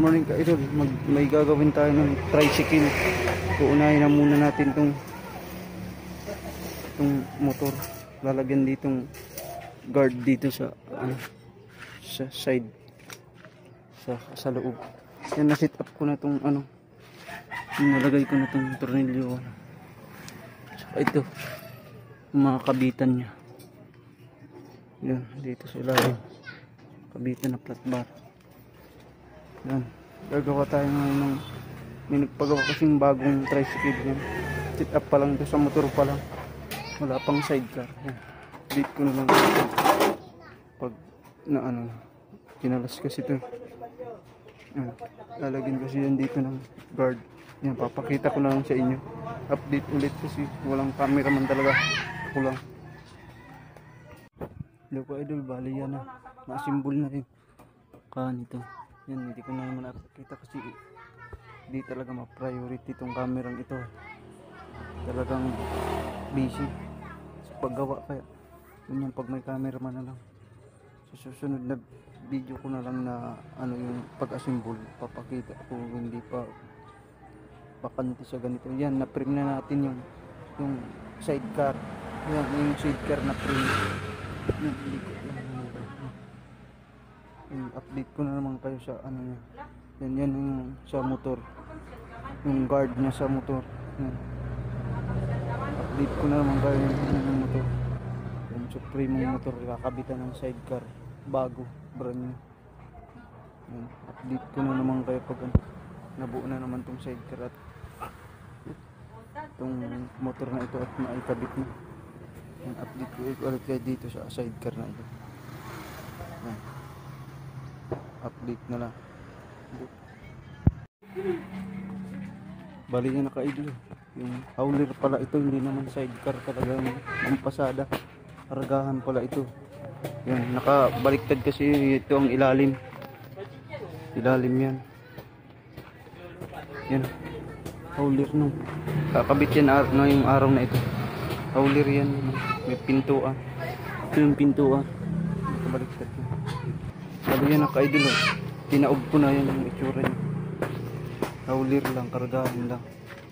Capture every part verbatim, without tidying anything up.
morning ka idol. Mag, may gagawin tayo ng tricycle. Uunahin na muna natin tong tong motor. Lalagyan ditong guard dito sa ano, sa side, sa, sa loob. Yan, na set up ko na tong ano, nalagay ko na tong tornilyo. Saka ito mga kabitan nya. Yan, dito sa ilalim kabitan na flat bar. Yan, gagawa tayo ngayon ng, may nagpagawa kasing bagong tricycle. Yan, set up pa lang ito, sa motor pa lang, wala pang sidecar. Yan, dito ko na lang pag na ano, kinalas kasi ito. Yan, lalagyan kasi yan dito ng guard. Yan, papakita ko na lang sa inyo, update ulit kasi walang cameraman talaga, ako lang. Hello po idol, bali yan na, nakasimbol na rin kan ito. Yan, hindi ko na naman nakikita kasi hindi talaga ma-priority itong kamerang ito, talagang busy sa paggawa, kaya yun yung pag may cameraman na lang. Sa susunod na video ko na lang na ano yung pag-assemble, papakita ko, hindi pa bakante sa ganito. Yan, na-print na natin yung yung sidecar. Yan, yung sidecar na print. Yan, hindi ko yung update ko na naman kayo sa ano niya. Yan, yan yung sa motor, yung guard niya sa motor. Yan, update ko na naman kayo yung, yung motor, yung Supreme motor, kakabitan ng sidecar bago, brand new. Yan, update ko na naman kayo pag ano, nabuo na naman tong sidecar at itong motor na ito at maikabit na. Yan, update ko ulit kayo dito sa sidecar na ito. Yan, update na lang. Bali yan, naka-idol yung hauler pala ito, hindi naman sidecar talaga, ang pasada, kargahan pala ito. Yan, nakabaliktad kasi ito ang ilalim, ilalim yan. Yan, hauler no, kakabit yan ar no, yung araw na ito, hauler yan, may pintuan, ito yung pintuan, nakabaliktad yan. Sabi yan, naka-idol, tinaob ko na yan yung itsura niya. Hauler lang, kargahan lang.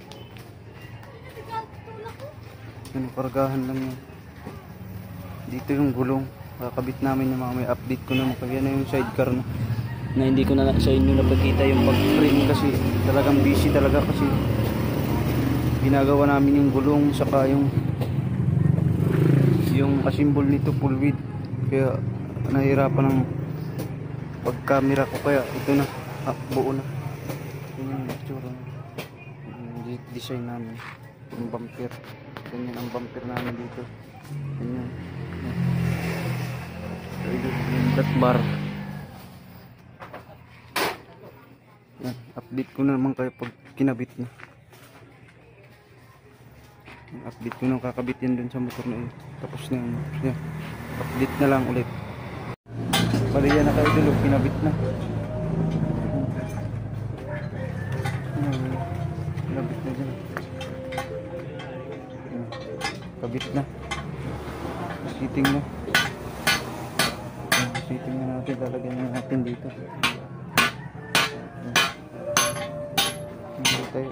Yan, kargahan lang yan. Dito yung gulong, kakabit namin yung mga may update ko naman. Kaya na yung sidecar na, na hindi ko na sa inyo napagkita yung pag-frame kasi talagang busy talaga kasi ginagawa namin yung gulong saka yung yung asimbol nito full width, kaya nahirapan ng pag camera ko, kaya ito na, ah, buo na. Yun yung itsura, yung design namin, yung bumper, ganyan ang bumper namin dito, ganyan, yung flat bar. Yan, update ko na naman kayo pag kinabit na. Update ko na, kakabit yan dun sa motor na yun, tapos na yun. Yan, update na lang ulit. Bali yan na kayo dulog, kinabit na. Kinabit na dyan. Kabit na. Seating na. Seating na natin, lalagyan na natin dito. Hindi tayo.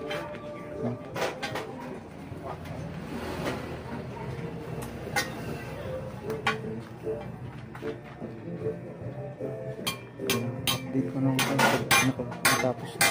Update ko nung natapos na.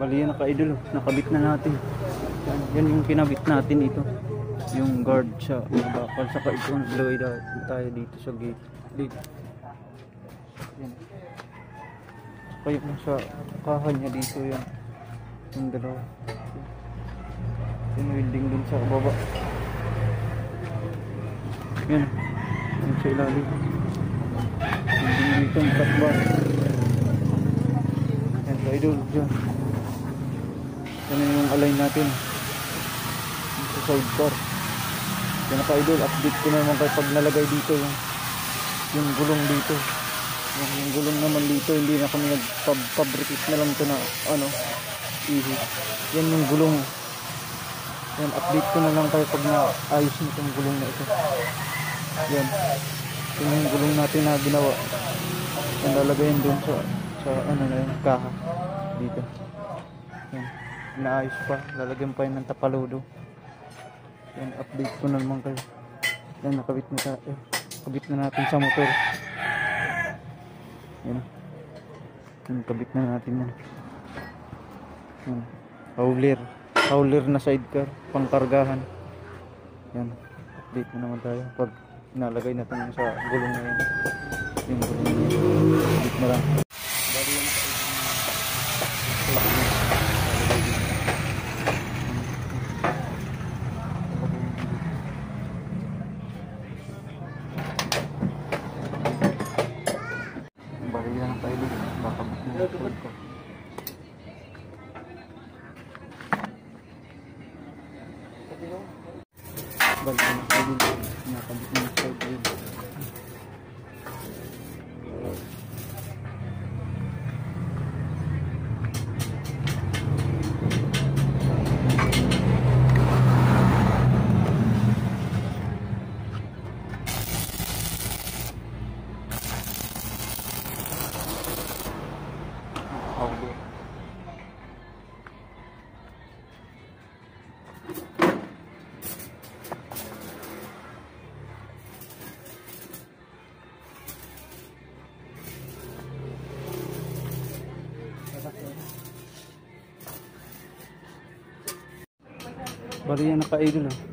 Bali yan ka-idol, oh. Nakabit na natin. Yan, yan yung kinabit natin ito. Yung guard sa bakal. Saka ito naglagay tayo dito sa gate. Dito. Yan. Saka yung sa kahan niya dito yan. Yung dalawa. Yung welding dun sa baba. Yan. Yung sa ilalim. Welding dito ang cut bar. Yan ka-idol. Yan. Yan yung align natin sa sidecar. Yan na ka-idol, update ko naman kayo pag nalagay dito yung yung gulong dito. Yung, yung gulong naman dito, hindi na kami nag-fabricate na lang ito na ano, ihi. Yan yung gulong. Yan, update ko na lang kayo pag naayos nito yung gulong na ito. Yan. Yan yung gulong natin na ginawa. Yan, lalagayin dun sa, sa ano na yun, kaha. Dito. Yan. Naayos pa, lalagyan pa yun ng tapaludo. Yan, update ko na naman kayo. Yan, nakabit na tayo. Eh, kabit na natin sa motor. Yan. Yan, kabit na natin yan. Yan. Howler. Howler na sidecar, pangkargahan. Yan, update na naman tayo pag nalagay natin sa gulong na yan. Yung gulong na yan. Update na lang. Bali yan. Balik na kayo dito. Nakabit na yung side wheel. Okay. Bali yan naka-idol, oh.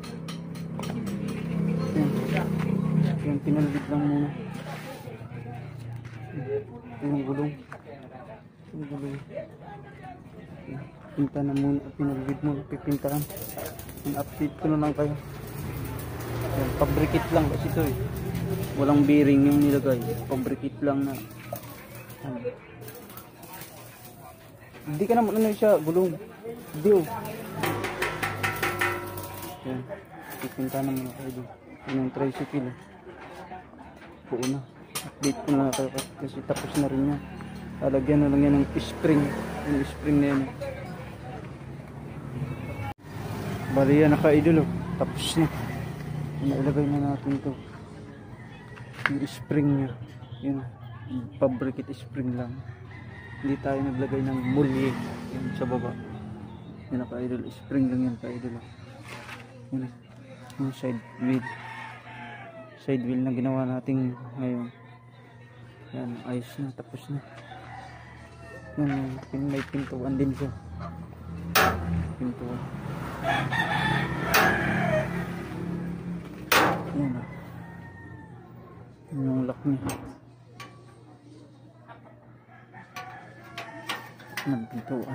Yan. Yan, pinalbit lang muna. Yung gulong. Yung gulong. Yan. Pinta na muna. Pinalbit mo. Pipintaan. Yan, update ko na lang kayo. Yan, pabrikit lang kasi ito, eh. Walang bearing yung nilagay. Pabrikit lang na. Yan. Hindi ka naman ano siya, gulong. Hindi, oh. Yan, pipinta naman ako kayo. Yan yung tricycle, eh. Buo na. Update ko na kayo kasi tapos na rin yan. Lalagyan na lang yan ng spring. Yung spring na yan, eh. Bali yan naka-idol, oh. Tapos na. Nailagay na natin ito. Yung spring niya. Yun, fabricate spring lang. Hindi tayo naglagay ng mulye. Yan sa baba. Yan naka-idol. Spring lang yan ka-idol, oh. Yun, yung side wheel side wheel na ginawa natin ngayon. Yan, ayos na, tapos na. Yan, yung may pintuan din siya. Pintuan. Yan, yan yung lock niya. Yan, pintuan.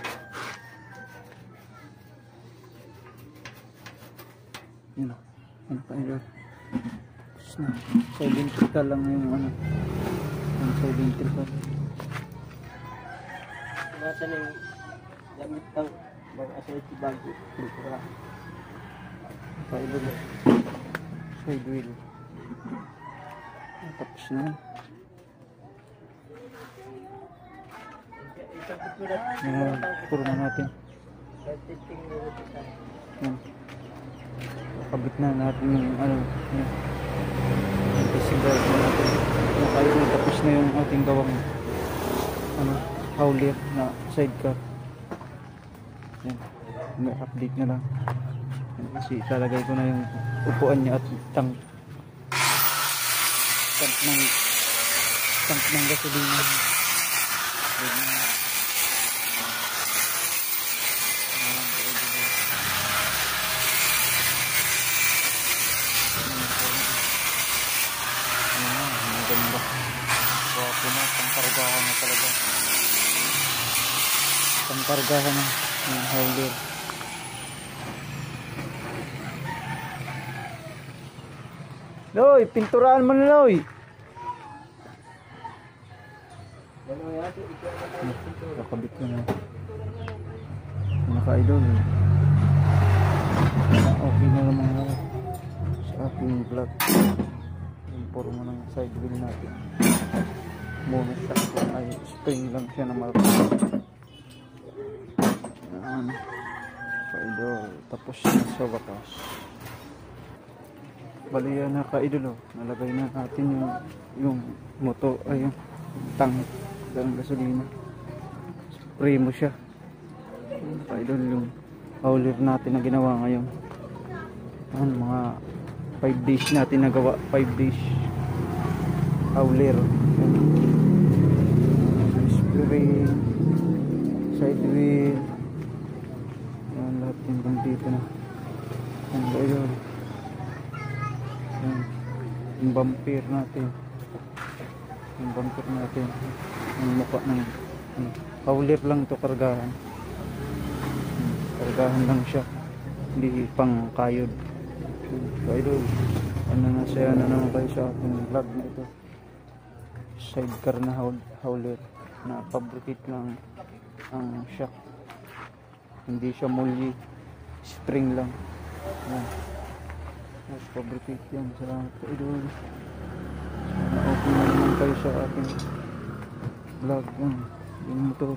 Yun o, ano pa ilo. Tapos na, cylindrical lang yung ano, yung cylindrical. Nasa na yung gamit ng mga asaliti bago. Kultura. Pa ilo na, side wheel. Tapos na. Yan, kurma natin. Yan. Kabit na natin yung ano, yung isigar na natin. Yung kayo na tapos na yung ating gawang ano, howler na sidecar. Yan, may update na lang. Yan, kasi ilalagay ko na yung upuan niya at tank tank ng tank ng gasolina. Yan. ganda. Wapo na, pangkargahan na talaga. Pangkargahan na ng howler. Loy, pinturaan mo na, Loy. Nakabit ko na. Naka-idol. Okay na naman ako sa ating vlog. Yung forma ng side wheel natin. Muna siya ay spring lang siya na malaki. Yan. Ka-idol. Tapos na sa wakas. Bali yan na ka-idol. Nalagay na natin yung yung moto ay yung tank ng gasolina. Spray mo siya. Ka-idol yung howler natin na ginawa ngayon. Yan, mga five days natin nagawa. five days howler. Spray, side wheel. Yan, lahat yung dito na. Yan, ka-idol. Yan, yung bumper natin. Yung bumper natin. Yung mukha ng ano, howler lang to kargahan. Kargahan lang siya, hindi pang kayod. So idol, ano na siya na naman kayo sa ating vlog na ito. Sidecar na howler na fabricate lang ang shock, hindi siya multi, spring lang. Yan, mas fabricate yan. Salamat po idol. Sana okay na naman kayo sa ating vlog. Yan, yung motor.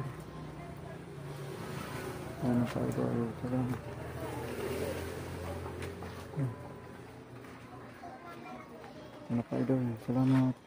Ano pa ito? Salamat. Ano pa ito? Salamat.